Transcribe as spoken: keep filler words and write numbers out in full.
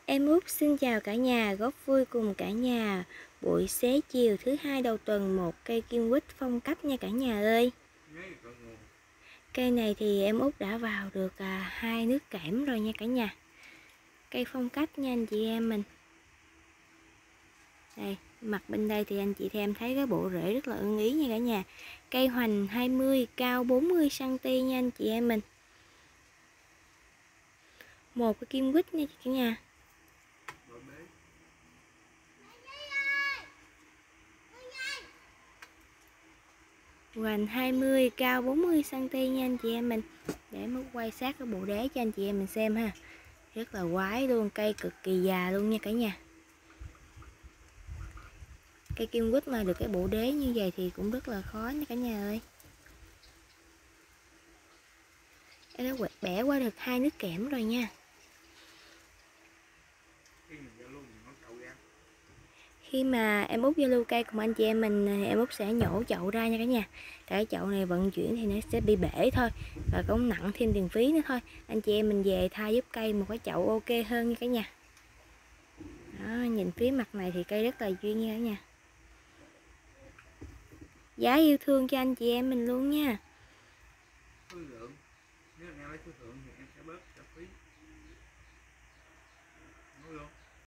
Em Út xin chào cả nhà, góp vui cùng cả nhà. Buổi xế chiều thứ hai đầu tuần, một cây kim quýt phong cách nha cả nhà ơi. Cây này thì em Út đã vào được à, hai nước kẽm rồi nha cả nhà. Cây phong cách nha anh chị em mình. Đây, mặt bên đây thì anh chị thêm thấy cái bộ rễ rất là ưng ý nha cả nhà. Cây hoành hai mươi, cao bốn mươi xăng-ti-mét nha anh chị em mình. Một cái kim quýt nha cả nhà. Hoành hai mươi, cao bốn mươi xăng-ti-mét nha anh chị em mình. Để mới quay sát cái bộ đế cho anh chị em mình xem ha. Rất là quái luôn, cây cực kỳ già luôn nha cả nhà. Cây kim quýt mà được cái bộ đế như vậy thì cũng rất là khó nha cả nhà ơi. Em đã bẻ qua được hai nước kẽm rồi nha. Khi mà em út giao lưu cây cùng anh chị em mình thì em út sẽ nhổ chậu ra nha cả nhà. Cái chậu này vận chuyển thì nó sẽ bị bể thôi, và cũng nặng thêm tiền phí nữa thôi. Anh chị em mình về thay giúp cây một cái chậu ok hơn nha cả nhà. Đó, nhìn phía mặt này thì cây rất là duyên nha cả nhà. Giá yêu thương cho anh chị em mình luôn nha.